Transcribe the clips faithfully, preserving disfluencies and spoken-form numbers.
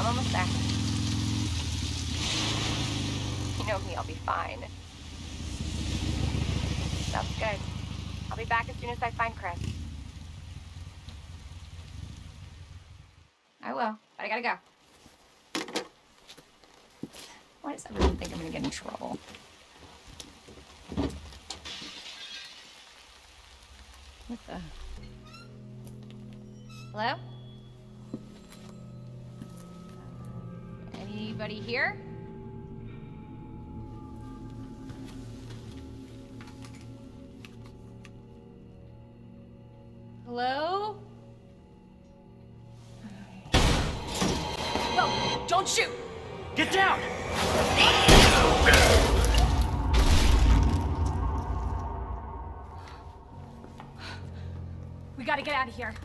I'm almost there. You know me, I'll be fine. Sounds good. I'll be back as soon as I find Chris. I will, but I gotta go. Why does everyone think I'm gonna get in trouble? What the? Hello? Anybody here? Hello? No, don't shoot! Get down! We gotta get out of here.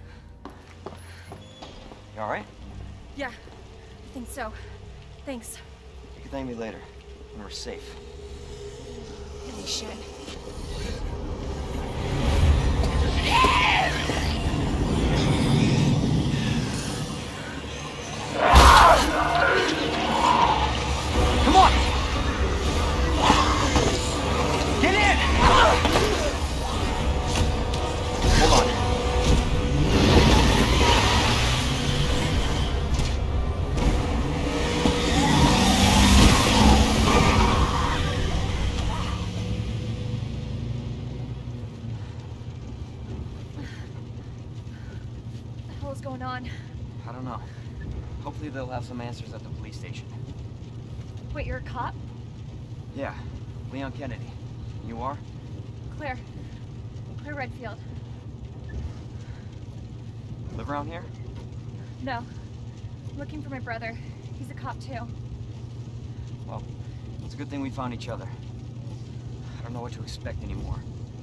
You alright? Yeah, I think so. Thanks. You can thank me later, when we're safe. Holy shit. Come on! Get in! Hold on. What the hell is going on? I don't know. Hopefully they'll have some answers at the police station. Wait, you're a cop? Yeah, Leon Kennedy. You are? Claire. Claire Redfield. Live around here? No. I'm looking for my brother. He's a cop too. Well, it's a good thing we found each other. I don't know what to expect anymore.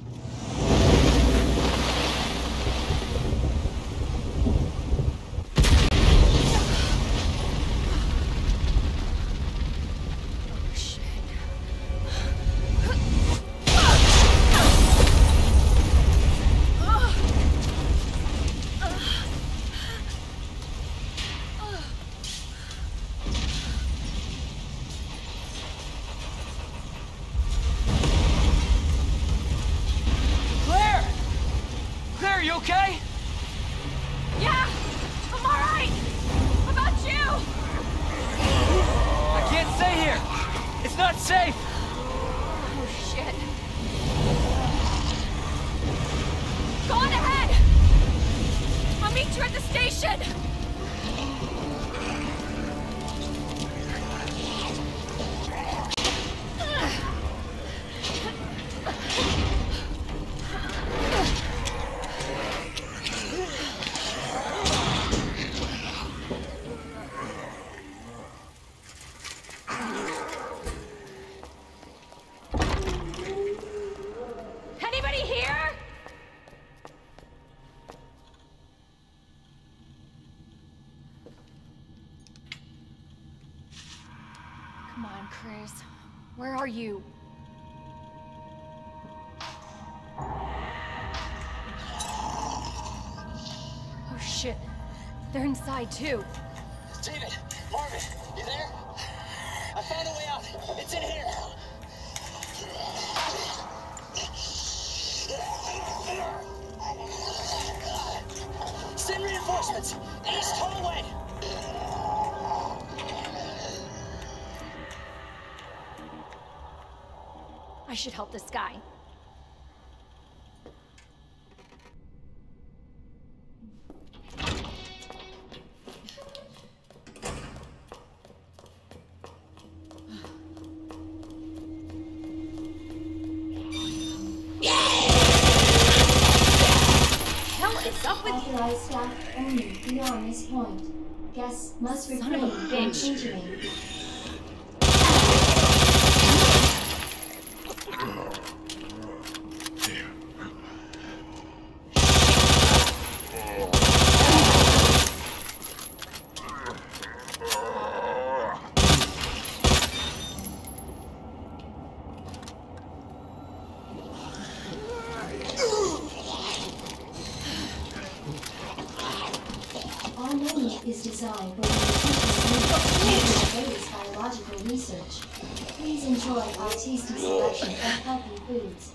You okay? Yeah! I'm alright! How about you? I can't stay here! It's not safe! Oh, shit. Go on ahead! I'll meet you at the station! Anybody here? Come on, Chris. Where are you? Oh shit. They're inside too. David, Marvin, you there? I found a way out. It's in here. Send reinforcements. East hallway. I should help this guy. Authorized staff only beyond this point. Guests must Son of a refrain from bitch. entering. Our menu is designed for the Latest biological research. Please enjoy our tasty selection of healthy foods.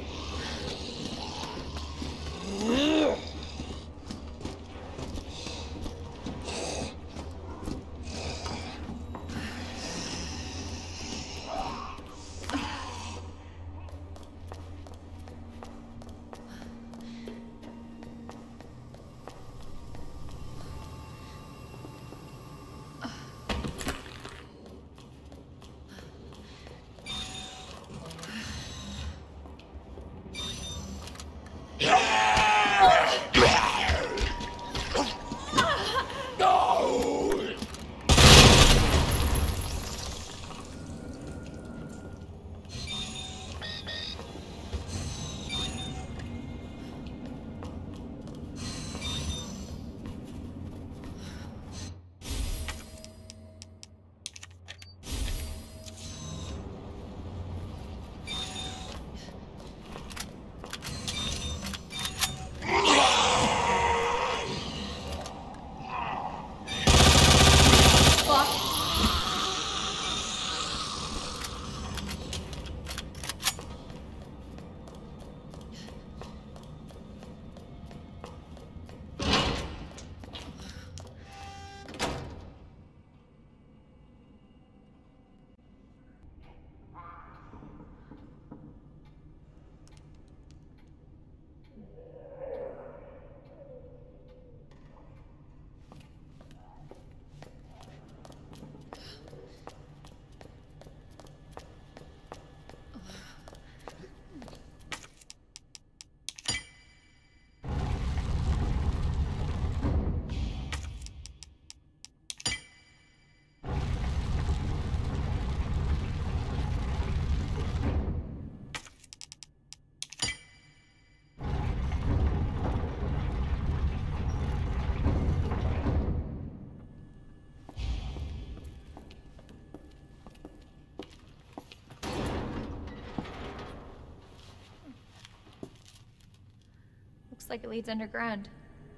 Looks like it leads underground.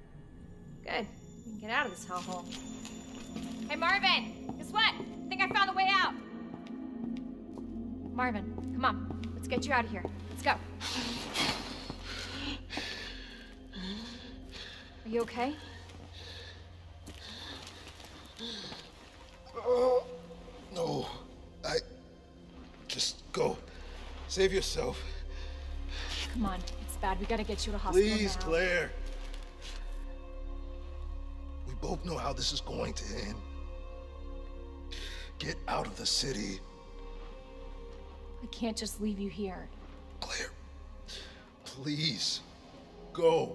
Good. We can get out of this hellhole. Hey, Marvin! Guess what? I think I found the way out! Marvin, come on. Let's get you out of here. Let's go. Are you okay? Oh, no. I... Just go. Save yourself. Come on. It's bad. We gotta get you to hospital Please, now. Claire. We both know how this is going to end. Get out of the city. I can't just leave you here. Claire, please, go.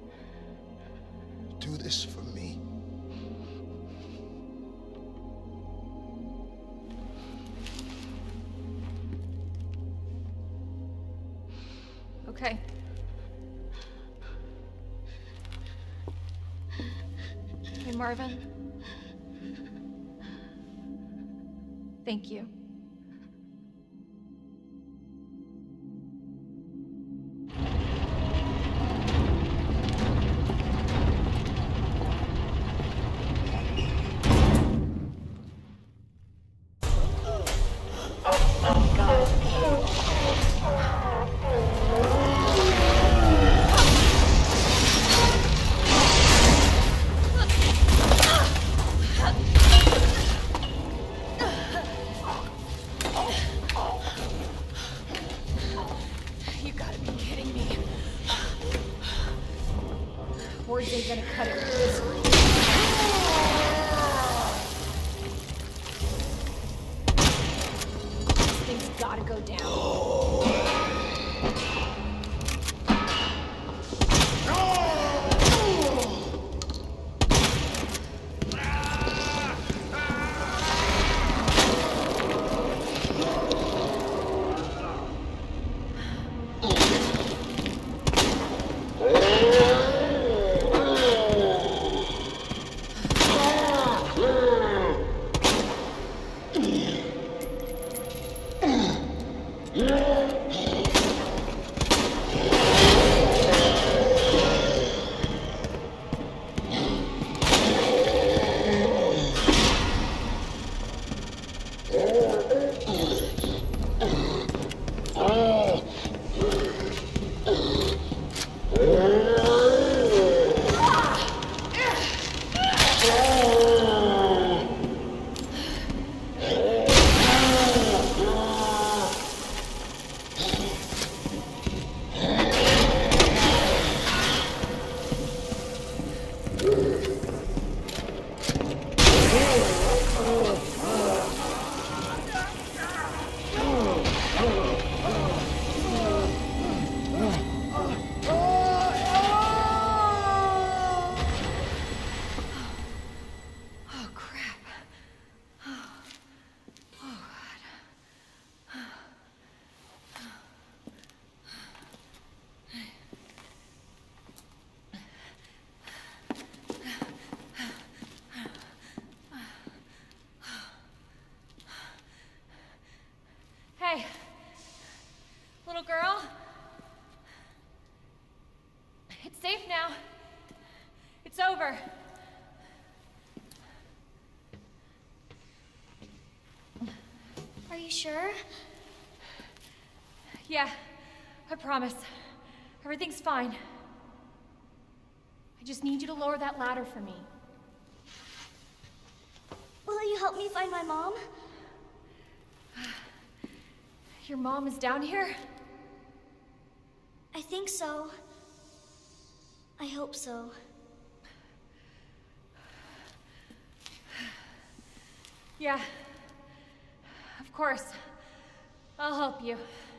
Do this for me. Okay. Hey, Marvin. Thank you. You gotta be kidding me. Words ain't gonna cut it with this one. This thing's gotta go down. Yeah. over. Are you sure? Yeah, I promise. Everything's fine. I just need you to lower that ladder for me. Will you help me find my mom? Your mom is down here? I think so. I hope so. Yeah. Of course. I'll help you.